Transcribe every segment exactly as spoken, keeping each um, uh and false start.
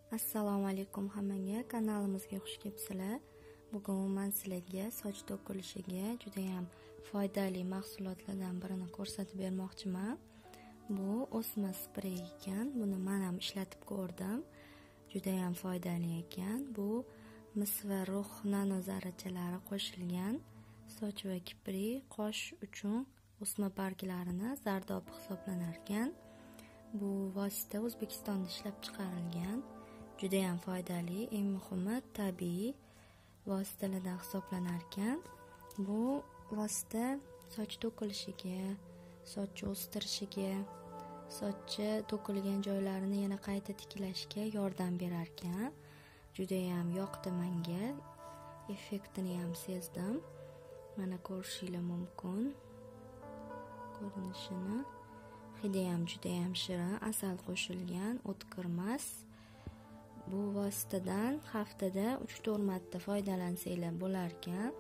Assalomu alaykum hammaga, kanalimizga xush kelibsizlar. Bugun men sizlarga soch to'kilishiga juda ham foydali mahsulotlardan birini ko'rsatib bermoqchiman. Bu o'sma sprey ekan. Buni men ham ishlatib ko'rdim. Juda ham foydali ekan. Bu mis va rux nano zarrachalari qo'shilgan soch va kiprik, qosh uchun o'sma barglarini zardobi hisoblanar ekan. Bu vosita O'zbekistonda ishlab chiqarilgan. Juda ham foydali, eng muhimi tabiiy vositalardan hisoblanar ekan. Bu vosita soch to'kilishiga, soch o'stirishiga, sochchi to'kilgan joylarini yana qayta tiklashga yordam berar ekan. Juda ham yoqdi menga. Effektini ham sezdim. Mana ko'rishingiz mumkin. Ko'rinishini. Hidi ham juda ham shirin, asal qo'shilgan, o'tkirmas. Bu vositadan haftada uch to'rt marta foydalansanglar bo'lar ekan.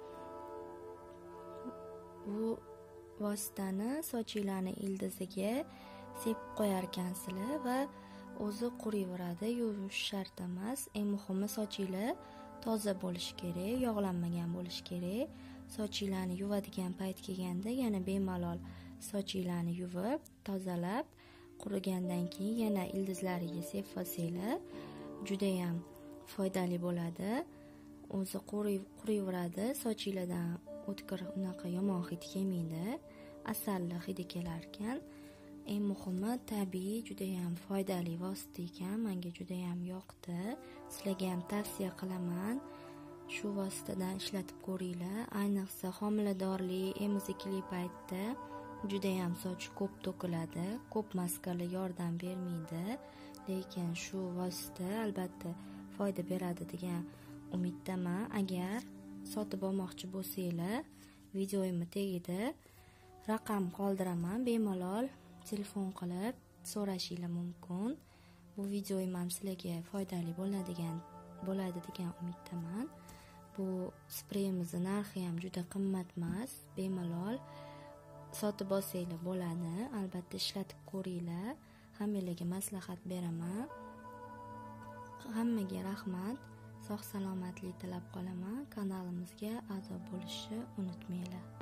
Bu vositani sochinglarni ildiziga sepib qo'yar ekansizlar va o'zi quriyveradi, yuvish shart emas. Eng muhimi sochinglar toza bo'lishi kerak, yog'lanmagan bo'lishi kerak. Sochinglarni yuvadigan payt kelganda yana bemalol sochinglarni yuvib, tozalab, qurigandan keyin yana ildizlariga sepib olsanglar juda ham foydali bo'ladi. O'zi quriyveradi, sochinglardan o'tkir unaqa yomon hid kelmaydi. Asalli hidi kelar ekan. Eng muhimi tabiiy, juda ham foydali vosita ekan. Menga juda ham yoqdi. Sizlarga ham tavsiya qilaman. Shu vositadan ishlatib ko'ringlar. Ayniqsa homiladorlik, emizikli paytda juda ham soch ko'p to'kiladi. Ko'p maskalar yordam bermaydi. Lekin shu vosita albatta foyda beradi degan umiddaman. Agar sotib olmoqchi bo'lsanglar, videoyimni tagida raqam qoldiraman, bemalol telefon qilib so'rashingiz mumkin. Bu videoyim ham sizlarga foydali bo'ladigan bo'ladi degan umiddaman. Bu spreyimizning narxi ham juda qimmat emas, bemalol sotib olsanglar bo'ladi. Albatta ishlatib ko'ringlar. Hammalarga maslahat beraman. Hammaga rahmat. Sog' salomatlik tilab qolaman. Kanalimizga a'zo bo'lishni unutmanglar.